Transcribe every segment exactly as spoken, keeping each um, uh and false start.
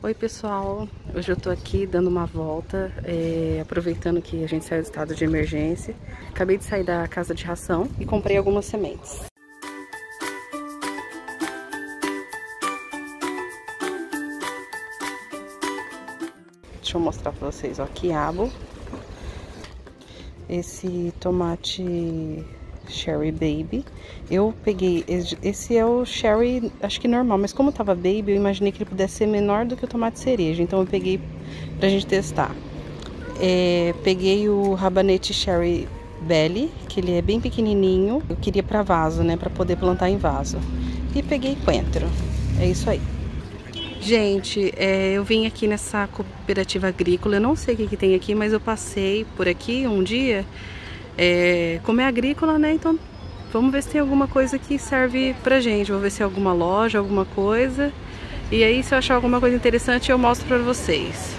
Oi pessoal, hoje eu tô aqui dando uma volta, é, aproveitando que a gente saiu do estado de emergência. Acabei de sair da casa de ração e comprei algumas sementes. Deixa eu mostrar pra vocês, ó, quiabo. Esse tomate Cherry Baby. Eu peguei, esse é o Cherry, acho que normal, mas como tava Baby, eu imaginei que ele pudesse ser menor do que o tomate cereja, então eu peguei pra gente testar. É, peguei o rabanete Cherry Belly, que ele é bem pequenininho, eu queria pra vaso, né, pra poder plantar em vaso. E peguei coentro, é isso aí. Gente, é, eu vim aqui nessa cooperativa agrícola, eu não sei o que, que tem aqui, mas eu passei por aqui um dia. É, como é agrícola, né, então vamos ver se tem alguma coisa que serve pra gente. Vou ver se é alguma loja, alguma coisa. E aí, se eu achar alguma coisa interessante, eu mostro pra vocês.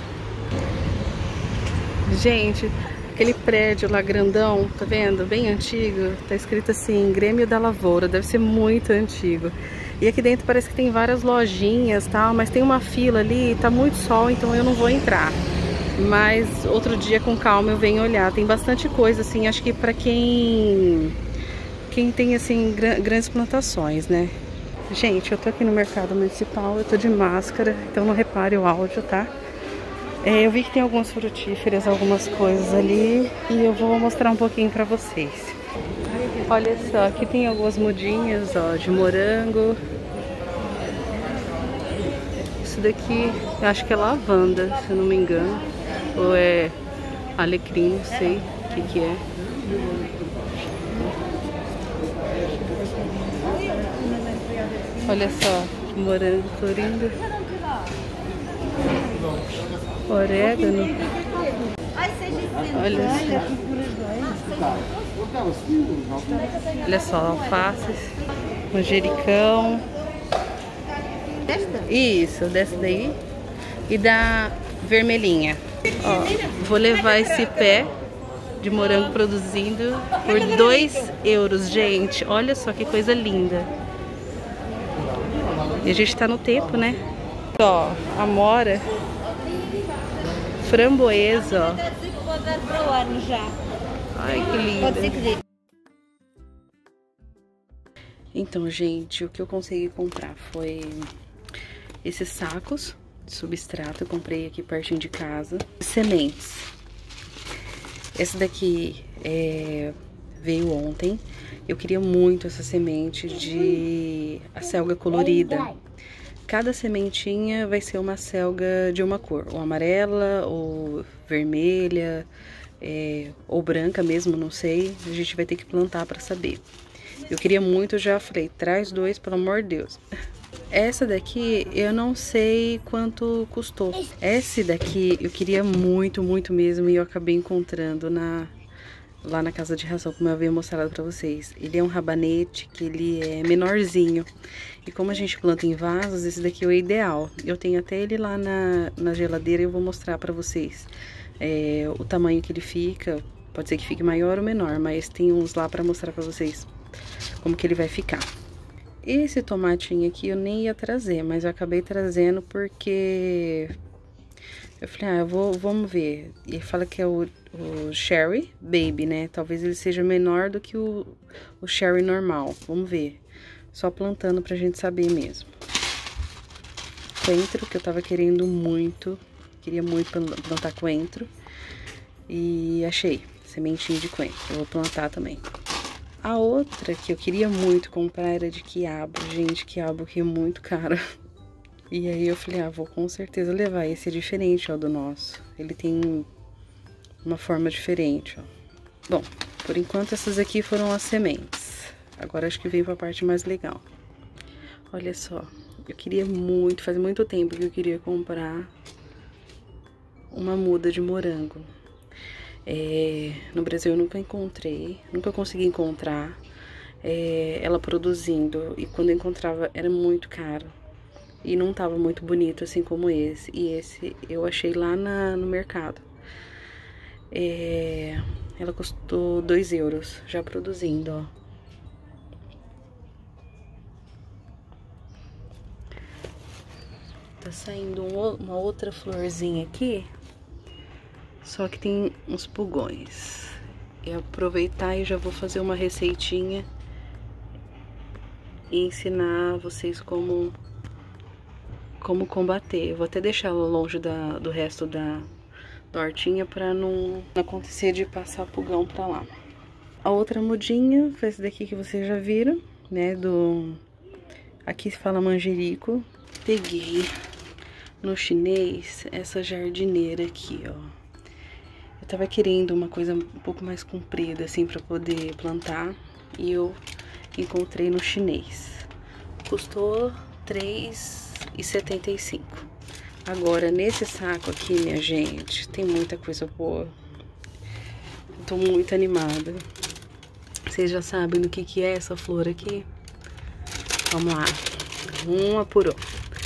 Gente, aquele prédio lá grandão, tá vendo? Bem antigo. Tá escrito assim, Grêmio da Lavoura. Deve ser muito antigo. E aqui dentro parece que tem várias lojinhas e tal, mas tem uma fila ali, tá muito sol, então eu não vou entrar. Mas outro dia com calma eu venho olhar. Tem bastante coisa, assim, acho que pra quem... Quem tem, assim, grandes plantações, né? Gente, eu tô aqui no mercado municipal, eu tô de máscara, então não repare o áudio, tá? É, eu vi que tem algumas frutíferas, algumas coisas ali, e eu vou mostrar um pouquinho pra vocês. Olha só, aqui tem algumas mudinhas, ó, de morango. Isso daqui, eu acho que é lavanda, se eu não me engano. Ou é alecrim, não sei o que que é. Olha só, morango florindo. Orégano. Olha só. Olha só, alfaces. Manjericão. Isso, dessa daí. E da vermelhinha. Ó, vou levar esse pé de morango produzindo por dois euros, gente. Olha só que coisa linda. E a gente tá no tempo, né? Ó, amora, framboesa, ó. Ai, que linda. Então, gente, o que eu consegui comprar foi esses sacos de substrato. Eu comprei aqui pertinho de casa. Sementes. Esse daqui é, veio ontem. Eu queria muito essa semente de acelga colorida. Cada sementinha vai ser uma acelga de uma cor, ou amarela, ou vermelha, é, ou branca mesmo, não sei. A gente vai ter que plantar para saber. Eu queria muito, já falei, traz dois, pelo amor de Deus. Essa daqui eu não sei quanto custou. Esse daqui eu queria muito, muito mesmo, e eu acabei encontrando na... lá na casa de ração, como eu havia mostrado pra vocês. Ele é um rabanete que ele é menorzinho. E como a gente planta em vasos, esse daqui é o ideal. Eu tenho até ele lá na, na geladeira e eu vou mostrar pra vocês é, o tamanho que ele fica. Pode ser que fique maior ou menor, mas tem uns lá pra mostrar pra vocês como que ele vai ficar. Esse tomatinho aqui eu nem ia trazer, mas eu acabei trazendo porque... eu falei, ah, eu vou, vamos ver. E ele fala que é o, o Cherry Baby, né? Talvez ele seja menor do que o, o Cherry normal. Vamos ver. Só plantando pra gente saber mesmo. Coentro, que eu tava querendo muito. Queria muito plantar coentro. E achei. Sementinha de coentro. Eu vou plantar também. A outra que eu queria muito comprar era de quiabo. Gente, quiabo aqui é muito caro. E aí eu falei, ah, vou com certeza levar. Esse é diferente, ó, do nosso. Ele tem uma forma diferente, ó. Bom, por enquanto essas aqui foram as sementes. Agora acho que vem pra parte mais legal. Olha só, eu queria muito, faz muito tempo que eu queria comprar uma muda de morango. É, no Brasil eu nunca encontrei, nunca consegui encontrar é, ela produzindo. E quando eu encontrava era muito caro. E não tava muito bonito assim como esse. E esse eu achei lá na, no mercado. É, ela custou dois euros, já produzindo, ó. Tá tá saindo um, uma outra florzinha aqui, só que tem uns pulgões. E aproveitar e já vou fazer uma receitinha e ensinar vocês como, como combater. Eu vou até deixar ela longe da, do resto da, da hortinha pra não acontecer de passar pulgão pra lá. A outra mudinha foi essa daqui que vocês já viram, né, do... Aqui se fala manjerico. Peguei no chinês essa jardineira aqui, ó. Eu tava querendo uma coisa um pouco mais comprida, assim, pra poder plantar. E eu encontrei no chinês. Custou três reais e setenta e cinco centavos. Agora, nesse saco aqui, minha gente, tem muita coisa boa. Eu tô muito animada. Vocês já sabem do que que é essa flor aqui? Vamos lá. Uma por uma.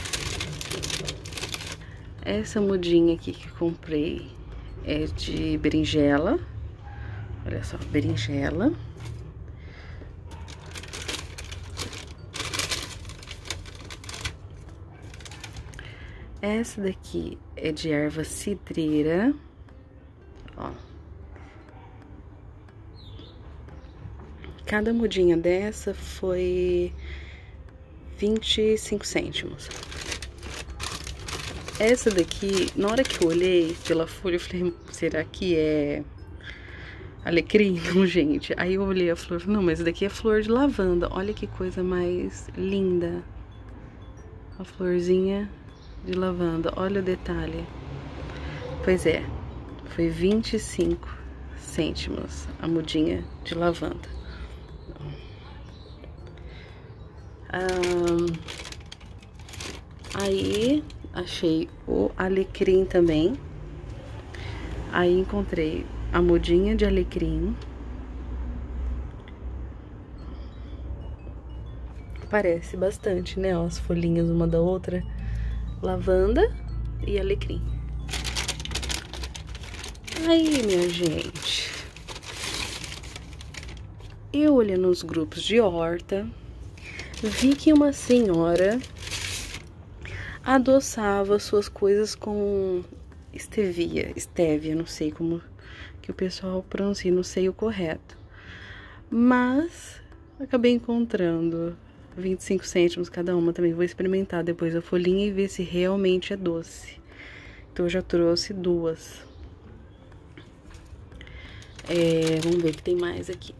Essa mudinha aqui que eu comprei é de berinjela. Olha só, berinjela. Essa daqui é de erva cidreira. Ó. Cada mudinha dessa foi vinte e cinco cêntimos. Essa daqui, na hora que eu olhei pela folha, eu falei, será que é alecrim? Não, gente. Aí eu olhei a flor, não, mas essa daqui é flor de lavanda. Olha que coisa mais linda. A florzinha de lavanda. Olha o detalhe. Pois é, foi vinte e cinco cêntimos a mudinha de lavanda. Um, aí achei o alecrim também. Aí encontrei a mudinha de alecrim. Parece bastante, né? Ó, as folhinhas uma da outra. Lavanda e alecrim. Aí, minha gente, eu olhei nos grupos de horta, vi que uma senhora adoçava suas coisas com stevia, stevia, não sei como que o pessoal pronuncia, não sei o correto. Mas acabei encontrando vinte e cinco cêntimos cada uma também. Vou experimentar depois a folhinha e ver se realmente é doce. Então eu já trouxe duas. É, vamos ver o que tem mais aqui.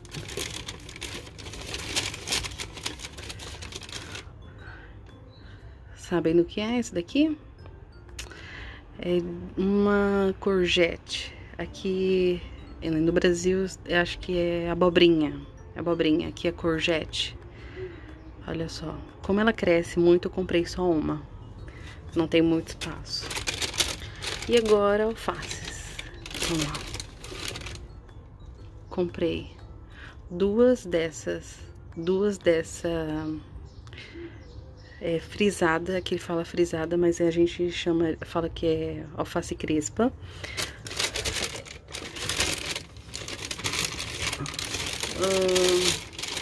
Sabem do que é esse daqui? É uma courgette. Aqui no Brasil, eu acho que é abobrinha. Abobrinha, aqui é courgette. Olha só. Como ela cresce muito, eu comprei só uma. Não tem muito espaço. E agora, alfaces. Vamos lá. Comprei duas dessas. Duas dessa... É, frisada, aqui ele fala frisada, mas a gente chama, fala que é alface crespa. Hum,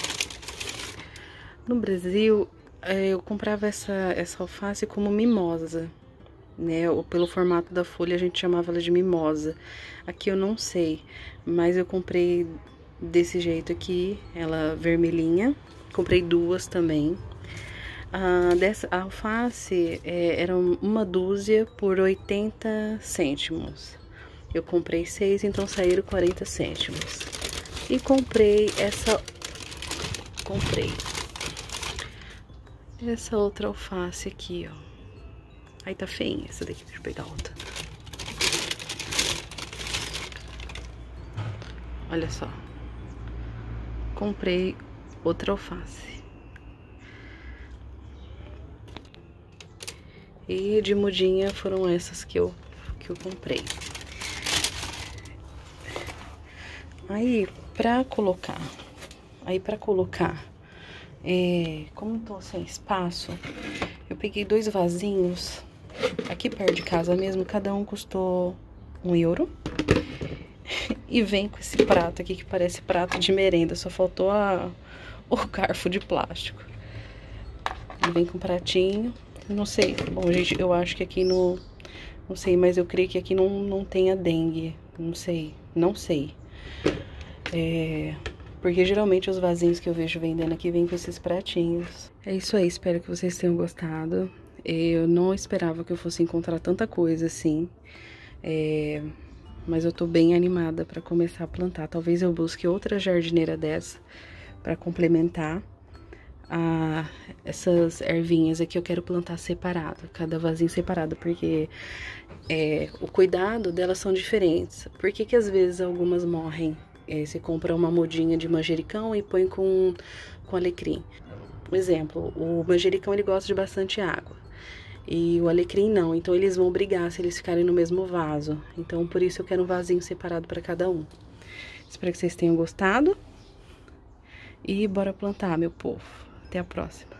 no Brasil, eu comprava essa, essa alface como mimosa, né? Ou pelo formato da folha a gente chamava ela de mimosa. Aqui eu não sei, mas eu comprei desse jeito aqui, ela vermelhinha. Comprei duas também. Ah, dessa a alface é, era uma dúzia por oitenta cêntimos. Eu comprei seis, então saíram quarenta cêntimos. E comprei essa... Comprei essa outra alface aqui, ó. Aí tá feinha essa daqui, deixa eu pegar outra. Olha só. Comprei outra alface. E de mudinha foram essas que eu, que eu comprei. Aí, pra colocar... Aí, pra colocar... É, como eu tô sem espaço, eu peguei dois vasinhos aqui perto de casa mesmo. Cada um custou um euro. E vem com esse prato aqui que parece prato de merenda. Só faltou a, o garfo de plástico. Ele vem com um pratinho. Não sei. Bom, gente, eu acho que aqui no... Não sei, mas eu creio que aqui não, não tenha dengue. Não sei. Não sei. É... Porque geralmente os vasinhos que eu vejo vendendo aqui vêm com esses pratinhos. É isso aí, espero que vocês tenham gostado. Eu não esperava que eu fosse encontrar tanta coisa assim. É... Mas eu tô bem animada pra começar a plantar. Talvez eu busque outra jardineira dessa pra complementar. Ah, essas ervinhas aqui eu quero plantar separado, cada vasinho separado, porque é, o cuidado delas são diferentes. Por que que às vezes algumas morrem? É, você compra uma mudinha de manjericão e põe com, com alecrim. Um exemplo, o manjericão ele gosta de bastante água e o alecrim não, então eles vão brigar se eles ficarem no mesmo vaso. Então por isso eu quero um vasinho separado para cada um. Espero que vocês tenham gostado e bora plantar, meu povo. Até a próxima.